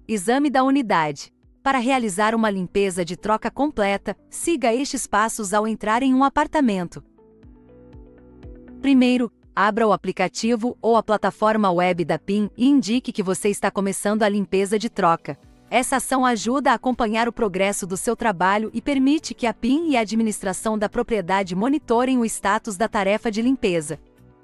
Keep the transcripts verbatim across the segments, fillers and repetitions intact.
Exame da unidade. Para realizar uma limpeza de troca completa, siga estes passos ao entrar em um apartamento. Primeiro, abra o aplicativo ou a plataforma web da P I M e indique que você está começando a limpeza de troca. Essa ação ajuda a acompanhar o progresso do seu trabalho e permite que a P I M e a administração da propriedade monitorem o status da tarefa de limpeza.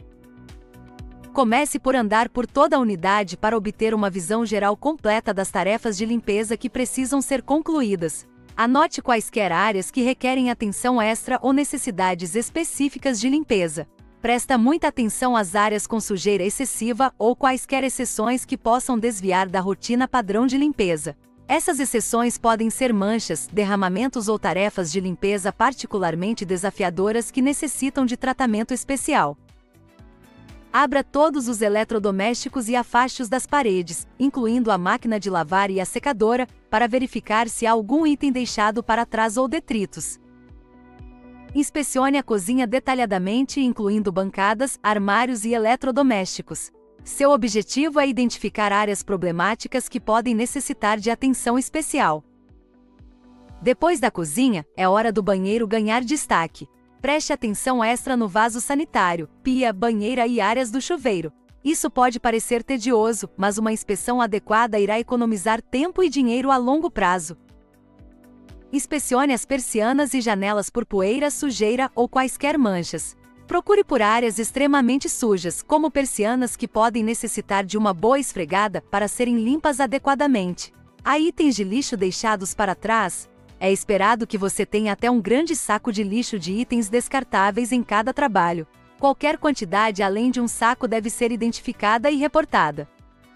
Comece por andar por toda a unidade para obter uma visão geral completa das tarefas de limpeza que precisam ser concluídas. Anote quaisquer áreas que requerem atenção extra ou necessidades específicas de limpeza. Presta muita atenção às áreas com sujeira excessiva ou quaisquer exceções que possam desviar da rotina padrão de limpeza. Essas exceções podem ser manchas, derramamentos ou tarefas de limpeza particularmente desafiadoras que necessitam de tratamento especial. Abra todos os eletrodomésticos e afaste-os das paredes, incluindo a máquina de lavar e a secadora, para verificar se há algum item deixado para trás ou detritos. Inspecione a cozinha detalhadamente, incluindo bancadas, armários e eletrodomésticos. Seu objetivo é identificar áreas problemáticas que podem necessitar de atenção especial. Depois da cozinha, é hora do banheiro ganhar destaque. Preste atenção extra no vaso sanitário, pia, banheira e áreas do chuveiro. Isso pode parecer tedioso, mas uma inspeção adequada irá economizar tempo e dinheiro a longo prazo. Inspecione as persianas e janelas por poeira, sujeira ou quaisquer manchas. Procure por áreas extremamente sujas, como persianas que podem necessitar de uma boa esfregada para serem limpas adequadamente. Há itens de lixo deixados para trás? É esperado que você tenha até um grande saco de lixo de itens descartáveis em cada trabalho. Qualquer quantidade além de um saco deve ser identificada e reportada.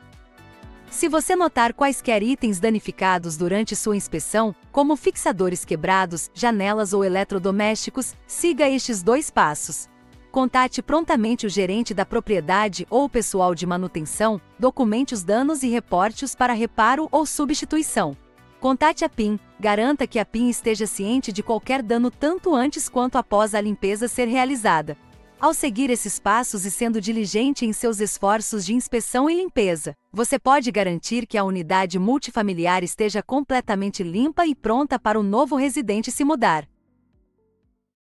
Se você notar quaisquer itens danificados durante sua inspeção, como fixadores quebrados, janelas ou eletrodomésticos, siga estes dois passos. Contate prontamente o gerente da propriedade ou o pessoal de manutenção, documente os danos e reporte-os para reparo ou substituição. Contate a P I M, garanta que a P I M esteja ciente de qualquer dano tanto antes quanto após a limpeza ser realizada. Ao seguir esses passos e sendo diligente em seus esforços de inspeção e limpeza, você pode garantir que a unidade multifamiliar esteja completamente limpa e pronta para o novo residente se mudar.